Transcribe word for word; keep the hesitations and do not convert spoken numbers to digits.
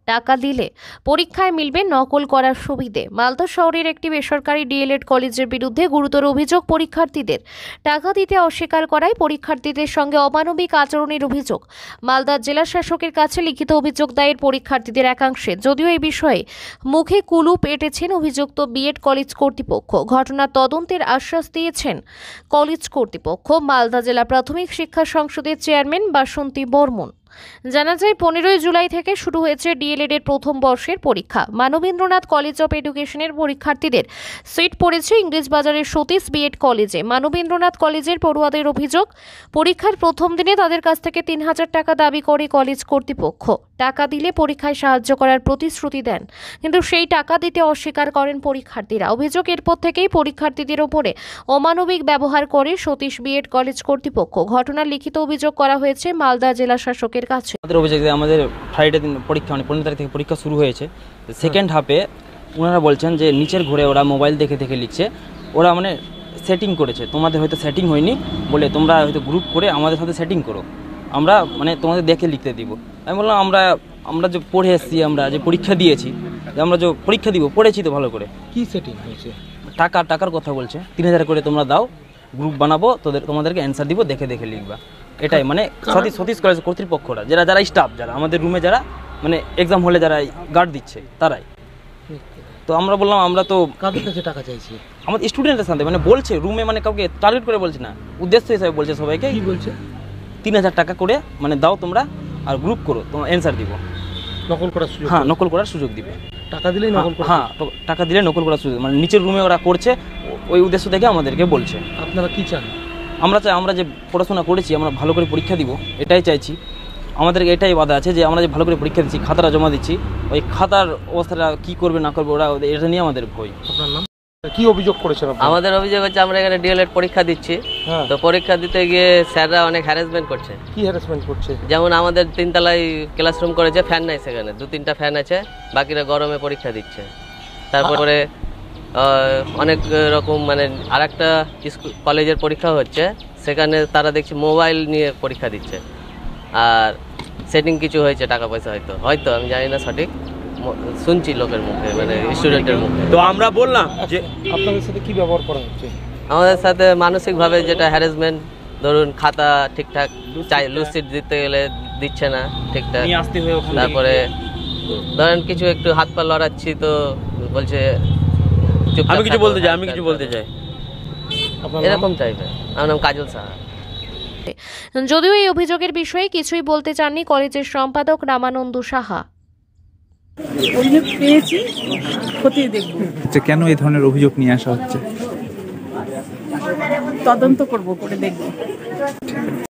টাকা দিলে পরীক্ষায় মিলবে নকল করার সুবিধে। মালদা শহরের একটি বেসরকারি ডিএলএড কলেজের বিরুদ্ধে গুরুতর অভিযোগ পরীক্ষার্থীদের। টাকা দিতে অস্বীকার করায় পরীক্ষার্থীদের সঙ্গে অমানবিক আচরণের অভিযোগ। মালদা জেলা শাসকের কাছে লিখিত অভিযোগ দায়ের পরীক্ষার্থীদের একাংশে। যদিও এই বিষয়ে মুখে কুলুপ এঁটেছেন অভিযুক্ত বিএড কলেজ কর্তৃপক্ষ। ঘটনার তদন্তের আশ্বাস দিয়েছেন কলেজ কর্তৃপক্ষ। মালদা জেলা প্রাথমিক শিক্ষা সংসদের চেয়ারম্যান বাসন্তী বর্মন। জানা যায় পনেরোই জুলাই থেকে শুরু হয়েছে ডিএলএড এর প্রথম বর্ষের পরীক্ষা। মানবেন্দ্রনাথ কলেজ অফ এডুকেশনের পরীক্ষার্থীদের সিট পড়েছে ইংরেজবাজারের সতীশ বিএড কলেজে। মানবেন্দ্রনাথ কলেজের পড়ুয়াদের অভিযোগ, পরীক্ষার প্রথম দিনে তাদের কাছ থেকে তিন হাজার টাকা দাবি করে কলেজ কর্তৃপক্ষ। টাকা দিলে পরীক্ষায় সাহায্য করার প্রতিশ্রুতি দেন, কিন্তু সেই টাকা দিতে অস্বীকার করেন পরীক্ষার্থীরা। অভিযোগ, এরপর থেকেই পরীক্ষার্থীদের ওপরে অমানবিক ব্যবহার করে সতীশ বিএড কলেজ কর্তৃপক্ষ। ঘটনার লিখিত অভিযোগ করা হয়েছে মালদা জেলা শাসকের কাছে। আমাদের অভিযোগ যে আমাদের ফ্রাইডে দিন পরীক্ষা মানে পনেরো তারিখ থেকে পরীক্ষা শুরু হয়েছে। সেকেন্ড হাফে ওনারা বলছেন যে নিচের ঘরে ওরা মোবাইল দেখে দেখে লিখছে, ওরা মানে সেটিং করেছে, তোমাদের হয়তো সেটিং হয়নি বলে তোমরা হয়তো গ্রুপ করে আমাদের সাথে সেটিং করো, আমরা মানে তোমাদের দেখে লিখতে দিব। আমি বললাম আমরা আমরা যে পড়ে এসেছি, আমরা যে পরীক্ষা দিয়েছি, আমরা যে পরীক্ষা দিব পড়েছি তো ভালো করে। কি সেটিং হয়েছে? টাকা টাকার কথা বলছে, তিন হাজার করে তোমরা দাও, গ্রুপ বানাবো, তোদের তোমাদেরকে অ্যান্সার দিব, দেখে দেখে লিখবা। এটাই মানে সতীশ সতীশ কলেজ কর্তৃপক্ষরা, যারা যারা স্টাফ, যারা আমাদের রুমে যারা মানে এক্সাম হলে যারা গার্ড দিচ্ছে তারাই। তো আমরা বললাম আমরা তো কাদের কাছে টাকা চাইছি? আমাদের স্টুডেন্টের সাথে মানে বলছে রুমে, মানে কাউকে টার্গেট করে বলছে না, উদ্দেশ্য হিসাবে বলছে সবাইকে। কি বলছে? তিন হাজার টাকা করে মানে দাও তোমরা, আর গ্রুপ করো, তোমার অ্যান্সার দিব, নকল করার সুযোগ। হ্যাঁ, নকল করার সুযোগ দিবে। টাকা দিলেই নকল করা? হ্যাঁ, টাকা দিলে নকল করার সুযোগ, মানে নিচের রুমে ওরা করছে, ওই উদ্দেশ্য থেকে আমাদেরকে বলছে। আপনারা কি চান? আমরা চাই আমরা যে পড়াশোনা করেছি আমরা ভালো করে পরীক্ষা দিব, এটাই চাইছি। আমাদের এটাই বাধা আছে যে আমরা যে ভালো করে পরীক্ষা দিচ্ছি, খাতাটা জমা দিচ্ছি, ওই খাতার অবস্থাটা কি করবে না করবে ওরা, এটা নিয়ে আমাদের ভয়। আপনার নাম? কি অভিযোগ করেছেন? আমাদের অভিযোগ হচ্ছে আমরা এখানে ডিএলএড পরীক্ষা দিচ্ছি, তো পরীক্ষা দিতে গিয়ে স্যাররা অনেক হ্যারাসমেন্ট করছে। কি হ্যারাসমেন্ট করছে? যেমন আমাদের তিনতলায় ক্লাসরুম করেছে, ফ্যান নাই সেখানে, দু তিনটা ফ্যান আছে, বাকিরা গরমে পরীক্ষা দিচ্ছে। তারপরে অনেক রকম মানে আর একটা স্কুল কলেজের পরীক্ষা হচ্ছে, সেখানে তারা দেখছি মোবাইল নিয়ে পরীক্ষা দিচ্ছে, আর সেটিং কিছু হয়েছে, টাকা পয়সা হয়তো হয়তো আমি জানি না সঠিক, শুনছি লোকের মুখে, মানে স্টুডেন্টের মুখে। তো আমরা বললাম যে আপনাদের সাথে কি ব্যবহার করা হচ্ছে? আমাদের সাথে মানসিকভাবে যেটা হ্যারাসমেন্ট, ধরুন খাতা ঠিকঠাক চাই, লুসিড দিতে গেলে দিচ্ছে না ঠিকঠাক, তারপরে ধরেন কিছু একটু হাত পা লড়াচ্ছি তো বলছে আমি কিছু বলতে চাই আমি কিছু বলতে চাই এরকম টাইপের। আমার নাম কাজল সাহা। যদিও এই অভিযোগের বিষয়ে কিছুই বলতে চাননি কলেজের সম্পাদক রামানন্দ সাহা। অভিযোগ পেয়েছি, খতিয়ে দেখব। আচ্ছা, কেন এই ধরনের অভিযোগ নিয়ে আসা হচ্ছে? তদন্ত করব, করে দেখব।